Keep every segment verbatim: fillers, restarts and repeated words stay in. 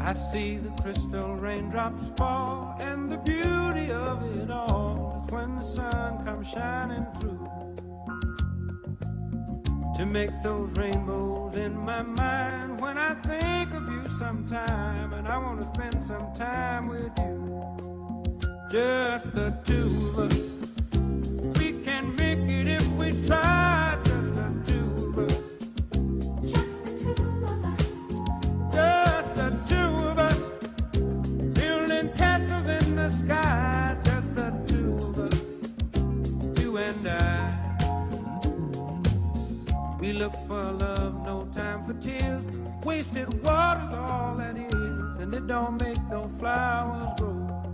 I see the crystal raindrops fall, and the beauty of it all is when the sun comes shining through to make those rainbows in my mind. When I think of you sometime, and I want to spend some time with you, just the two of us. We can make it if we try, just the two of us. Just the two of us. Just the two of us. Building castles in the sky, just the two of us. You and I. We look for love, no time for tears. Wasted water's all that is, and it don't make no flowers grow.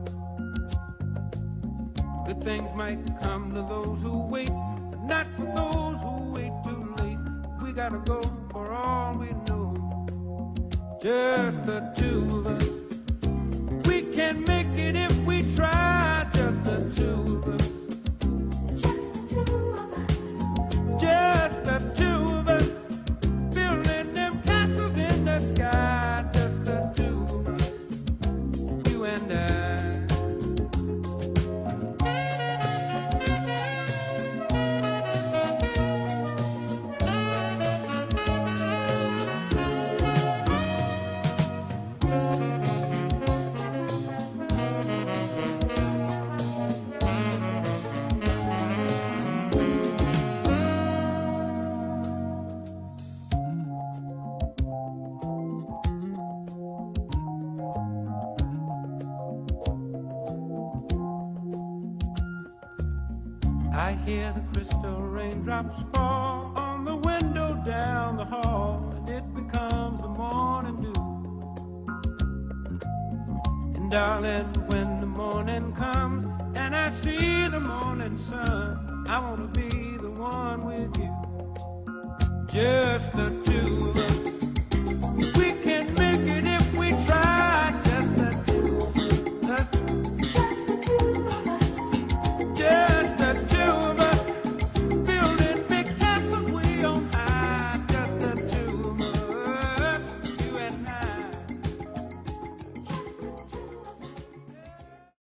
Good things might come to those who wait, but not for those who wait too late. We gotta go for all we know. Just the two of us. We can make it if we try. Just the two of us. Just the two of us. Just the two of us. Building them castles in the sky. Just the two of us. You and I. I hear the crystal raindrops fall on the window down the hall, and it becomes the morning dew. And darling, when the morning comes and I see the morning sun, I want to be the one with you. Just the two of us.